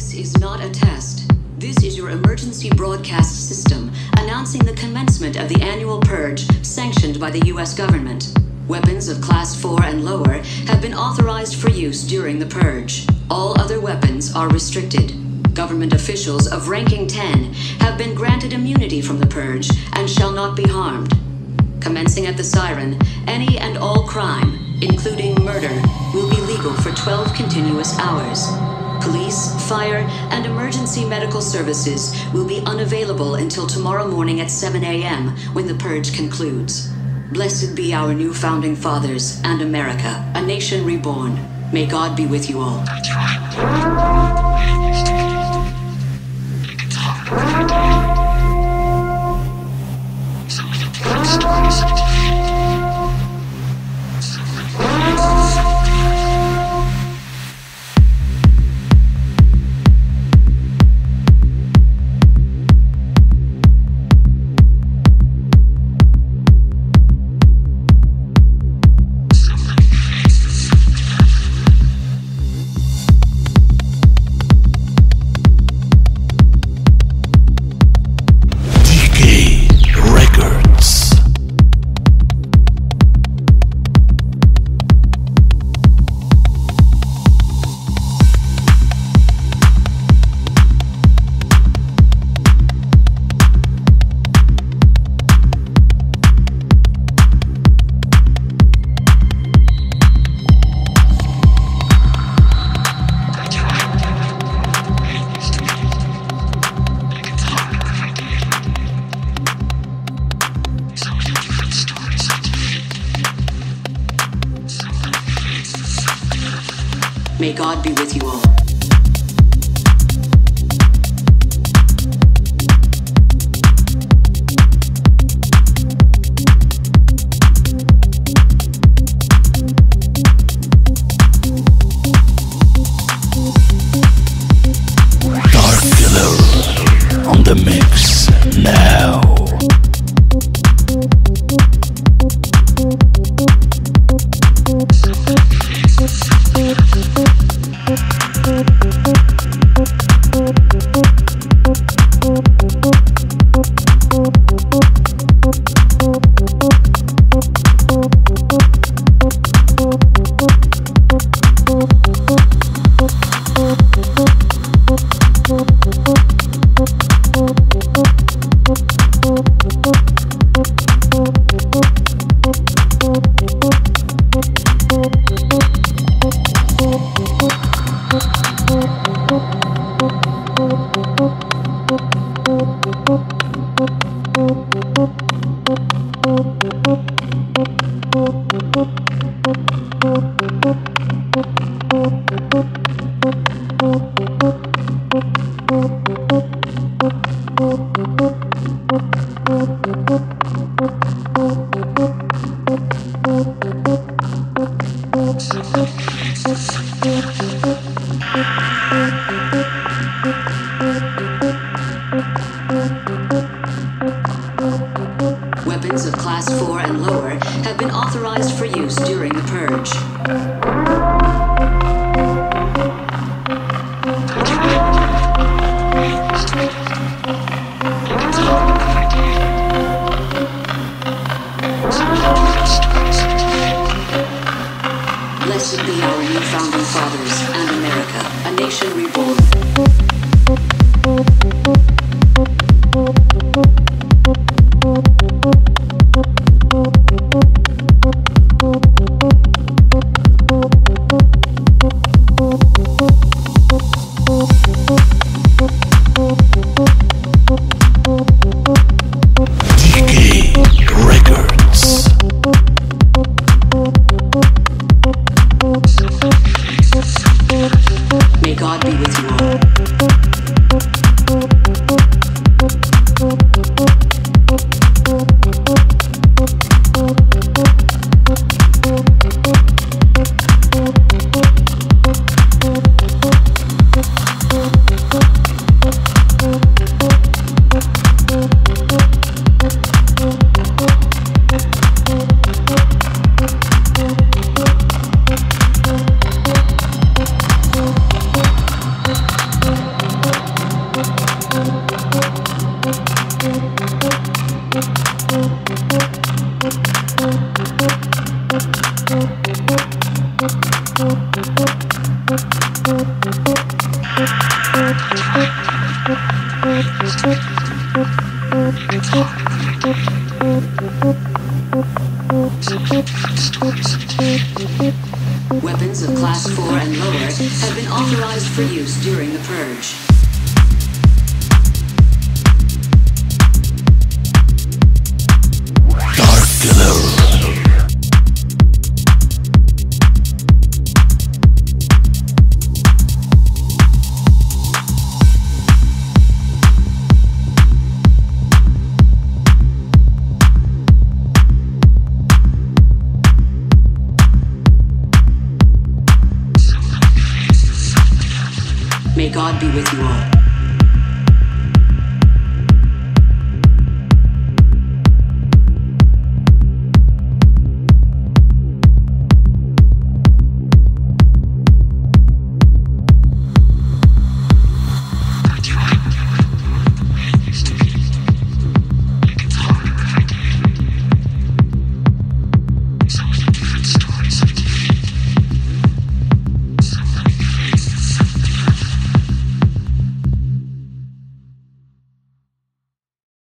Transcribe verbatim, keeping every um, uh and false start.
This is not a test. This is your emergency broadcast system announcing the commencement of the annual Purge sanctioned by the U S government. Weapons of Class four and lower have been authorized for use during the Purge. All other weapons are restricted. Government officials of ranking ten have been granted immunity from the Purge and shall not be harmed. Commencing at the siren, any and all crime, including murder, will be legal for twelve continuous hours. Police, fire, and emergency medical services will be unavailable until tomorrow morning at seven a m when the Purge concludes. Blessed be our new founding fathers and America, a nation reborn. May God be with you all. May God be with you all. Dark Killer on the mix now. Weapons of Class four and lower have been authorized for use during the Purge. Blessed be our new founding fathers and America, a nation reborn. May God be with you all. and lower have been authorized for use during the Purge. Dark Killer. May God be with you all.